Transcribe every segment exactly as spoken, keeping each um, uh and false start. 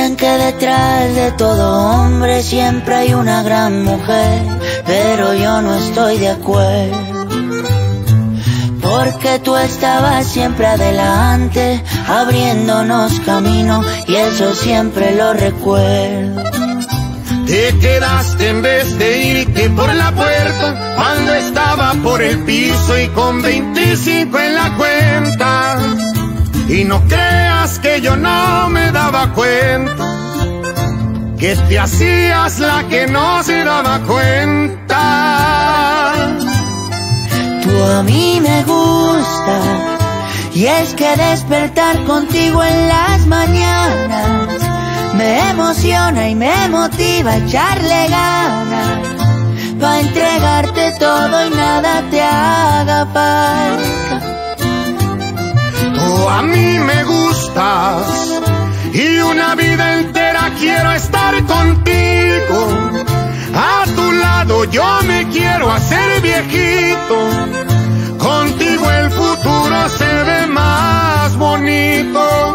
Dicen que detrás de todo hombre siempre hay una gran mujer, pero yo no estoy de acuerdo, porque tú estabas siempre adelante, abriéndonos camino, y eso siempre lo recuerdo. Te quedaste en vez de irte por la puerta, cuando estaba por el piso y con veinticinco en la cuenta. Y no creas que yo no me daba cuenta, que te hacías la que no se daba cuenta. Tú a mí me gusta, y es que despertar contigo en las mañanas me emociona y me motiva a echarle ganas, pa' entregarte todo y nada te haga falta. Tú a mí me gustas, y una vida entera quiero estar contigo. A tu lado yo me quiero hacer viejito, contigo el futuro se ve más bonito.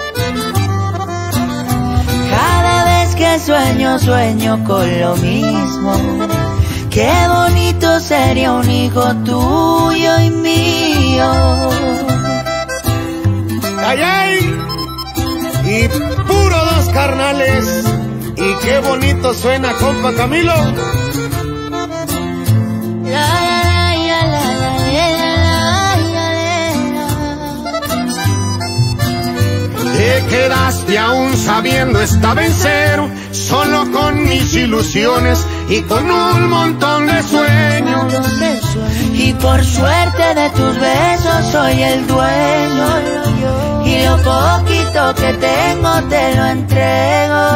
Cada vez que sueño, sueño con lo mismo. Qué bonito sería un hijo tuyo y mío. ¡Ay, ay! Y puro dos carnales. Y qué bonito suena, compa Camilo. Te quedaste aún sabiendo estaba en cero, solo con mis ilusiones y con un montón de sueños. Y por suerte de tus besos soy el dueño, y lo poquito que tengo te lo entrego.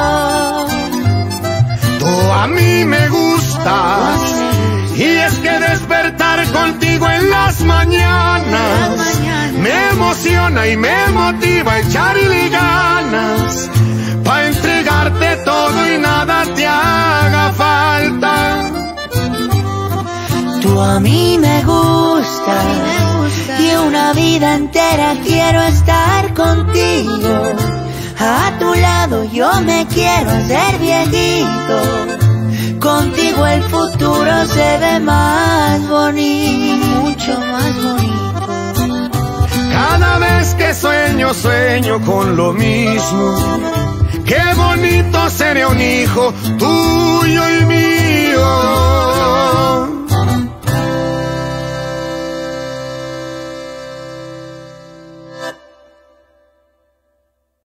Tú a mí me gustas, y es que despertar contigo en las mañanas me emociona y me motiva a echarle ganas, pa' entregarte todo y nada te haga falta. Tú a mí me gusta, y una vida entera quiero estar contigo. A tu lado yo me quiero hacer viejito, contigo el futuro se ve más bonito, mucho más bonito. Cada vez que sueño, sueño con lo mismo. Qué bonito sería un hijo tuyo y